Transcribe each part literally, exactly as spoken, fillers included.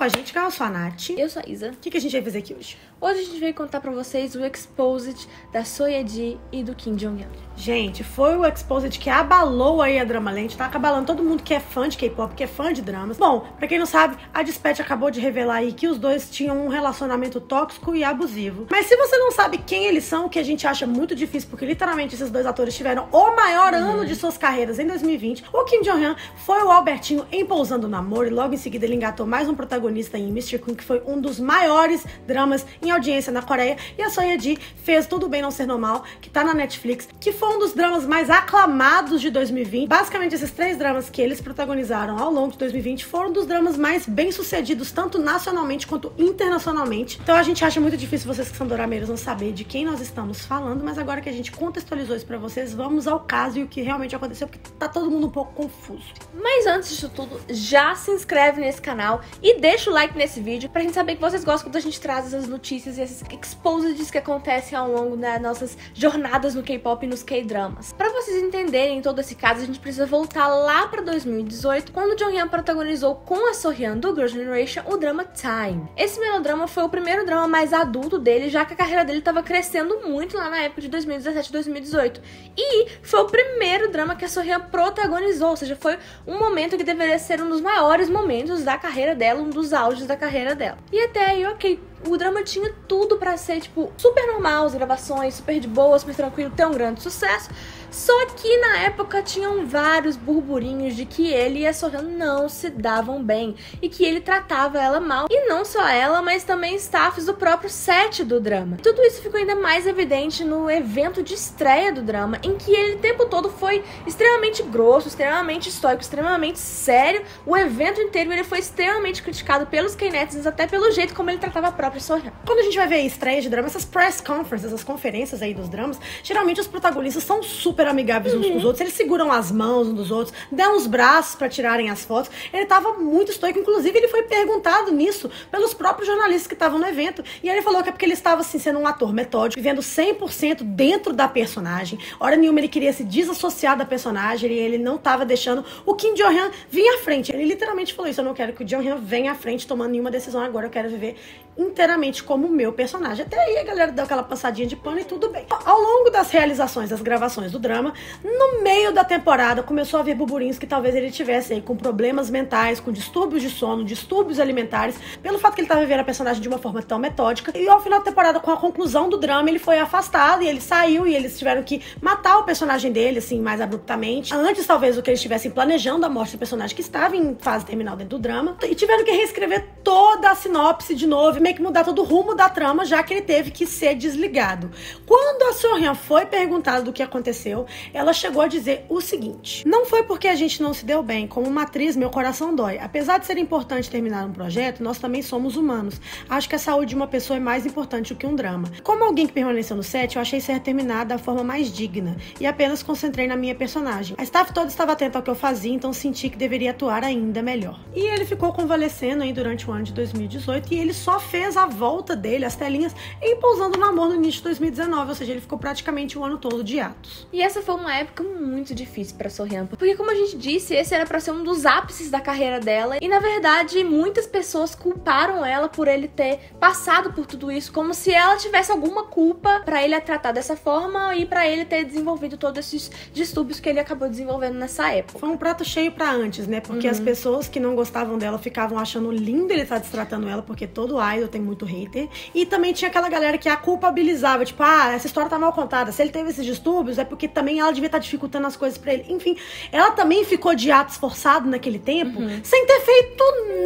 a gente, que eu sou a Nath. Eu sou a Isa. O que, que a gente vai fazer aqui hoje? Hoje a gente veio contar pra vocês o Exposed da Soyeji e do Kim Jong-un. Gente, foi o Exposed que abalou aí a Dramaland, tá abalando todo mundo que é fã de K-pop, que é fã de dramas. Bom, pra quem não sabe, a Dispatch acabou de revelar aí que os dois tinham um relacionamento tóxico e abusivo. Mas se você não sabe quem eles são, o que a gente acha muito difícil, porque literalmente esses dois atores tiveram o maior uhum. ano de suas carreiras em dois mil e vinte, o Kim Jong-un foi o Albertinho em Pousando no Amor, e logo em seguida ele engatou mais um protagonista em mister Queen, que foi um dos maiores dramas em audiência na Coreia, e a Soyeji fez Tudo Bem Não Ser Normal, que tá na Netflix, que foi um dos dramas mais aclamados de dois mil e vinte. Basicamente, esses três dramas que eles protagonizaram ao longo de dois mil e vinte foram dos dramas mais bem-sucedidos, tanto nacionalmente quanto internacionalmente. Então a gente acha muito difícil vocês que são dorameiros não saber de quem nós estamos falando, mas agora que a gente contextualizou isso pra vocês, vamos ao caso e o que realmente aconteceu, porque tá todo mundo um pouco confuso. Mas antes disso tudo, já se inscreve nesse canal e deixa o like nesse vídeo pra gente saber que vocês gostam quando a gente traz essas notícias e esses exposeds que acontecem ao longo das nossas jornadas no K-pop e nos K-dramas. Pra vocês entenderem todo esse caso, a gente precisa voltar lá pra dois mil e dezoito, quando Jonghyun protagonizou com a Sohyun do Girl Generation o drama Time. Esse melodrama foi o primeiro drama mais adulto dele, já que a carreira dele tava crescendo muito lá na época de dois mil e dezessete e dois mil e dezoito. E foi o primeiro drama que a Sohyun protagonizou, ou seja, foi um momento que deveria ser um dos maiores momentos da carreira dela, um dos auges da carreira dela. E até aí, ok, o drama tinha tudo pra ser, tipo, super normal, as gravações, super de boa, super tranquilo, ter um grande sucesso. Só que na época tinham vários burburinhos de que ele e a Sohyun não se davam bem e que ele tratava ela mal. E não só ela, mas também staffs do próprio set do drama. Tudo isso ficou ainda mais evidente no evento de estreia do drama, em que ele o tempo todo foi extremamente grosso, extremamente estoico, extremamente sério. O evento inteiro ele foi extremamente criticado pelos K-netizens, até pelo jeito como ele tratava a própria Sohyun. Quando a gente vai ver estreias de drama, essas press conferences, essas conferências aí dos dramas, geralmente os protagonistas são super amigáveis uns uhum. com os outros, eles seguram as mãos uns dos outros, dão os braços pra tirarem as fotos. Ele tava muito estoico, inclusive ele foi perguntado nisso pelos próprios jornalistas que estavam no evento, e ele falou que é porque ele estava assim sendo um ator metódico, vivendo cem por cento dentro da personagem. Hora nenhuma ele queria se desassociar da personagem, e ele não tava deixando o Kim Jong-un vir à frente. Ele literalmente falou isso: eu não quero que o Jong-un venha à frente tomando nenhuma decisão agora, eu quero viver inteiramente como o meu personagem. Até aí a galera deu aquela passadinha de pano e tudo bem. Ao longo das realizações, das gravações do drama, no meio da temporada começou a haver burburinhos que talvez ele tivesse aí com problemas mentais, com distúrbios de sono, distúrbios alimentares, pelo fato que ele estava vivendo a personagem de uma forma tão metódica. E ao final da temporada, com a conclusão do drama, ele foi afastado e ele saiu, e eles tiveram que matar o personagem dele, assim, mais abruptamente. Antes, talvez, do que eles estivessem planejando a morte do personagem que estava em fase terminal dentro do drama. E tiveram que reescrever toda a sinopse de novo, meio que mudar todo o rumo da trama, já que ele teve que ser desligado. Quando a Sohyun foi perguntada do que aconteceu, ela chegou a dizer o seguinte: não foi porque a gente não se deu bem, como uma atriz, meu coração dói. Apesar de ser importante terminar um projeto, nós também somos humanos. Acho que a saúde de uma pessoa é mais importante do que um drama. Como alguém que permaneceu no set, eu achei ser terminar da forma mais digna e apenas concentrei na minha personagem. A staff toda estava atenta ao que eu fazia, então senti que deveria atuar ainda melhor. E ele ficou convalescendo aí durante o ano de dois mil e dezoito, e ele só fez a volta dele, as telinhas, em Pousando no Amor no início de dois mil e dezenove, ou seja, ele ficou praticamente o ano todo de atos. E essa foi uma época muito difícil pra Sohyun, porque como a gente disse, esse era pra ser um dos ápices da carreira dela, e na verdade muitas pessoas culparam ela por ele ter passado por tudo isso, como se ela tivesse alguma culpa pra ele a tratar dessa forma e pra ele ter desenvolvido todos esses distúrbios que ele acabou desenvolvendo nessa época. Foi um prato cheio pra antes, né? Porque uhum. as pessoas que não gostavam dela ficavam achando lindo ele estar destratando ela, porque todo idol tem muito hater, e também tinha aquela galera que a culpabilizava, tipo, ah, essa história tá mal contada, se ele teve esses distúrbios é porque também ela devia estar dificultando as coisas pra ele. Enfim, ela também ficou de atos forçado naquele tempo, uhum. sem ter feito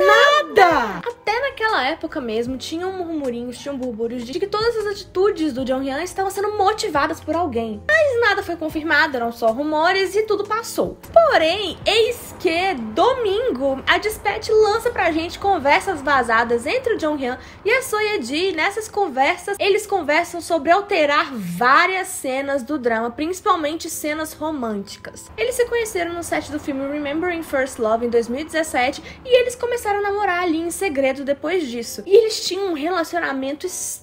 nada! Até naquela época mesmo, tinham murmurinhos, tinham burburinhos de que todas as atitudes do Jonghyun estavam sendo motivadas por alguém. Mas nada foi confirmado, eram só rumores e tudo passou. Porém, eis que domingo a Dispatch lança pra gente conversas vazadas entre o Jonghyun e a Soyeji. Nessas conversas, eles conversam sobre alterar várias cenas do drama, principalmente cenas românticas. Eles se conheceram no set do filme Remembering First Love em dois mil e dezessete e eles começaram a namorar ali em segredo depois disso. E eles tinham um relacionamento extremamente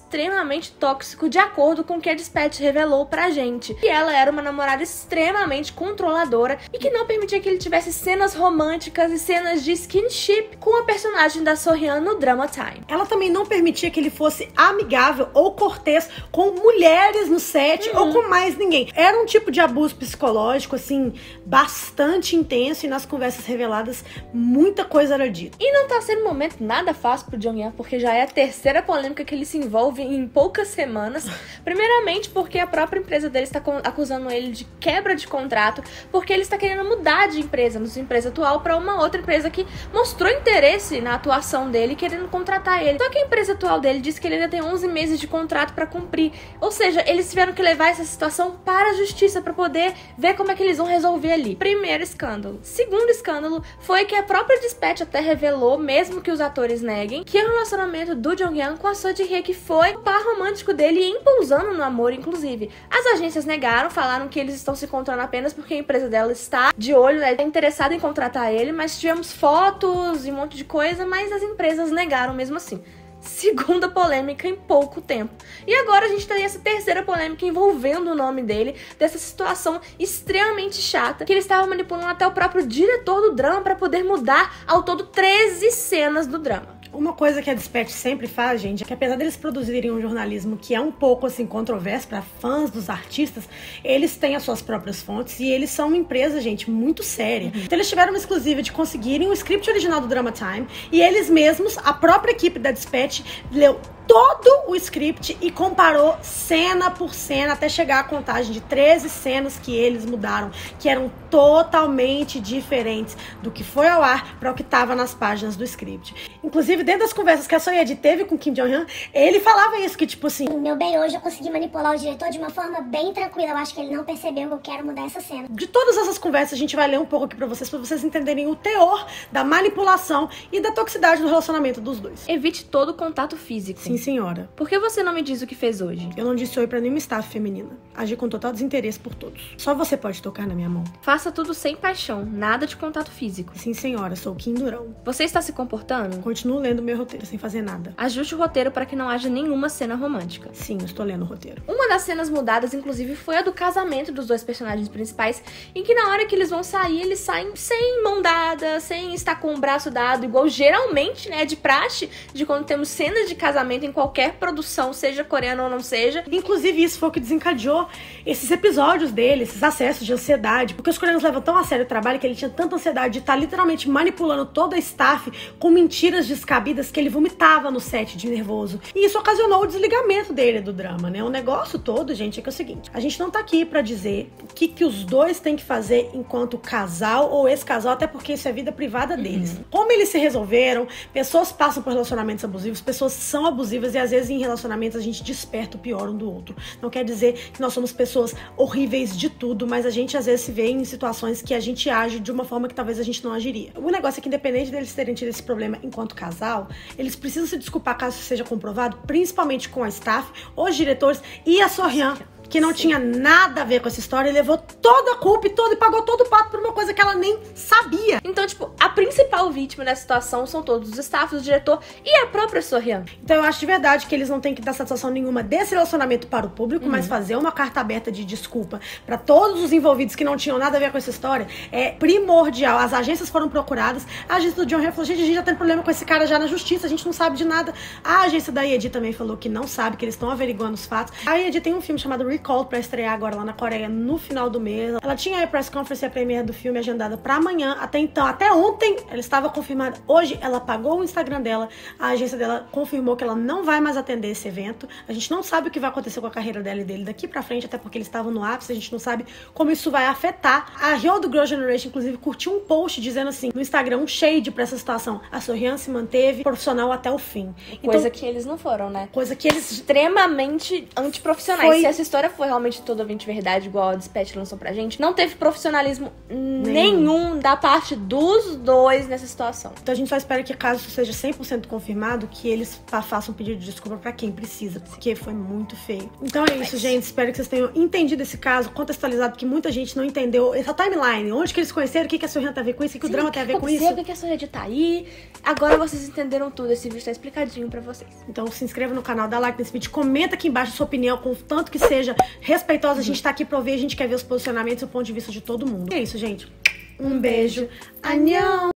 extremamente tóxico, de acordo com o que a Dispatch revelou pra gente. E ela era uma namorada extremamente controladora e que não permitia que ele tivesse cenas românticas e cenas de skinship com a personagem da So-hyun no Drama Time. Ela também não permitia que ele fosse amigável ou cortês com mulheres no set uhum. ou com mais ninguém. Era um tipo de abuso psicológico, assim, bastante intenso, e nas conversas reveladas muita coisa era dita. E não tá sendo um momento nada fácil pro Jonghyun, porque já é a terceira polêmica que ele se envolve em poucas semanas. Primeiramente porque a própria empresa dele está acusando ele de quebra de contrato, porque ele está querendo mudar de empresa, na sua empresa atual, para uma outra empresa que mostrou interesse na atuação dele, querendo contratar ele. Só que a empresa atual dele disse que ele ainda tem onze meses de contrato para cumprir. Ou seja, eles tiveram que levar essa situação para a justiça para poder ver como é que eles vão resolver ali. Primeiro escândalo. Segundo escândalo foi que a própria Dispatch até revelou, mesmo que os atores neguem, que o relacionamento do Jonghyun com a Seo Ji-hye, que foi o par romântico dele, e impousando no amor, inclusive. As agências negaram, falaram que eles estão se encontrando apenas porque a empresa dela está de olho, né, interessada em contratar ele, mas tivemos fotos e um monte de coisa, mas as empresas negaram mesmo assim. Segunda polêmica em pouco tempo. E agora a gente tem essa terceira polêmica envolvendo o nome dele, dessa situação extremamente chata, que ele estava manipulando até o próprio diretor do drama para poder mudar ao todo treze cenas do drama. Uma coisa que a Dispatch sempre faz, gente, é que apesar deles produzirem um jornalismo que é um pouco, assim, controverso para fãs dos artistas, eles têm as suas próprias fontes e eles são uma empresa, gente, muito séria. Uhum. Então eles tiveram uma exclusiva de conseguirem o script original do Drama Time e eles mesmos, a própria equipe da Dispatch, leu todo o script e comparou cena por cena até chegar à contagem de treze cenas que eles mudaram, que eram totalmente diferentes do que foi ao ar para o que estava nas páginas do script. Inclusive, dentro das conversas que a Soyeji teve com Kim Jong-hyun, ele falava isso, que tipo assim... Meu bem, hoje eu consegui manipular o diretor de uma forma bem tranquila. Eu acho que ele não percebeu que eu quero mudar essa cena. De todas essas conversas, a gente vai ler um pouco aqui pra vocês, pra vocês entenderem o teor da manipulação e da toxicidade do relacionamento dos dois. Evite todo contato físico. Sim, senhora. Por que você não me diz o que fez hoje? Eu não disse oi pra nenhuma staff feminina. Agi com total desinteresse por todos. Só você pode tocar na minha mão. Faça tudo sem paixão, nada de contato físico. Sim, senhora, sou Kim Durão. Você está se comportando? Continuo lendo meu roteiro sem fazer nada. Ajuste o roteiro para que não haja nenhuma cena romântica. Sim, eu estou lendo o roteiro. Uma das cenas mudadas, inclusive, foi a do casamento dos dois personagens principais, em que na hora que eles vão sair, eles saem sem mão dada, sem estar com o braço dado, igual geralmente, né, de praxe, de quando temos cenas de casamento em qualquer produção, seja coreana ou não seja. Inclusive, isso foi o que desencadeou esses episódios dele, esses acessos de ansiedade, porque os coreanos levam tão a sério o trabalho que ele tinha tanta ansiedade de estar literalmente manipulando toda a staff com mentiras descabidas que ele vomitava no set de nervoso. E isso ocasionou o desligamento dele do drama, né? O negócio todo, gente, é que é o seguinte, a gente não tá aqui pra dizer o que, que os dois têm que fazer enquanto casal ou ex-casal, até porque isso é vida privada deles. Uhum. Como eles se resolveram, pessoas passam por relacionamentos abusivos, pessoas são abusivas e às vezes em relacionamentos a gente desperta o pior um do outro. Não quer dizer que nós somos pessoas horríveis de tudo, mas a gente às vezes se vê em situações que a gente age de uma forma que talvez a gente não agiria. O negócio é que independente deles terem tido esse problema enquanto casal, eles precisam se desculpar caso isso seja comprovado, principalmente com a staff, os diretores e a So-hyun, que não Sim. tinha nada a ver com essa história, e levou toda a culpa e, todo, e pagou todo o pato por uma coisa que ela nem sabia. Então, tipo, a principal vítima dessa situação são todos os staff, o diretor e a própria So-hyun. Então eu acho de verdade que eles não têm que dar satisfação nenhuma desse relacionamento para o público, uhum. mas fazer uma carta aberta de desculpa para todos os envolvidos que não tinham nada a ver com essa história é primordial. As agências foram procuradas, a agência do Jonghyun falou, gente, a gente já tem problema com esse cara já na justiça, a gente não sabe de nada. A agência da Yeji também falou que não sabe, que eles estão averiguando os fatos. A Yeji tem um filme chamado Recall pra estrear agora lá na Coreia no final do mês. Ela tinha a press conference e a premiere do filme agendada pra amanhã. Até então, até ontem, ela estava confirmada. Hoje, ela pagou o Instagram dela. A agência dela confirmou que ela não vai mais atender esse evento. A gente não sabe o que vai acontecer com a carreira dela e dele daqui pra frente, até porque eles estavam no ápice. A gente não sabe como isso vai afetar. A Hyo do Girl Generation, inclusive, curtiu um post dizendo assim, no Instagram, um shade pra essa situação. A So-hyun se manteve profissional até o fim. Coisa então, que eles não foram, né? Coisa que eles... Extremamente antiprofissionais. Foi... Se essa história história foi realmente totalmente verdade, igual a Dispatch lançou pra gente, não teve profissionalismo nenhum, nenhum da parte dos dois nessa situação. Então a gente só espera que, caso isso seja cem por cento confirmado, que eles façam um pedido de desculpa pra quem precisa, porque foi muito feio. Então é isso, gente. Espero que vocês tenham entendido esse caso, contextualizado, porque muita gente não entendeu essa timeline. Onde que eles conheceram, o que, que a Sorrento tem a ver com isso, o que, que o drama tem a ver com isso. O que a Sorrento tá aí. Agora vocês entenderam tudo. Esse vídeo tá explicadinho pra vocês. Então se inscreva no canal, dá like nesse vídeo, comenta aqui embaixo a sua opinião, com tanto que seja respeitosa. Uhum. A gente tá aqui pra ouvir, a gente quer ver os posicionamentos e o ponto de vista de todo mundo. E é isso, gente. Um beijo. Annyeong!